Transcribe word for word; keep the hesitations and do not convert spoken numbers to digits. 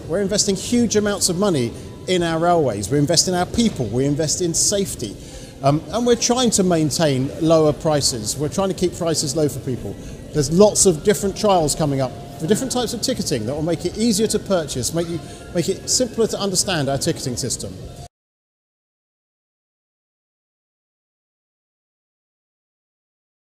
We're investing huge amounts of money in our railways. We invest in our people. We invest in safety. Um, and we're trying to maintain lower prices. We're trying to keep prices low for people. There's lots of different trials coming up for different types of ticketing that will make it easier to purchase, make, you, make it simpler to understand our ticketing system.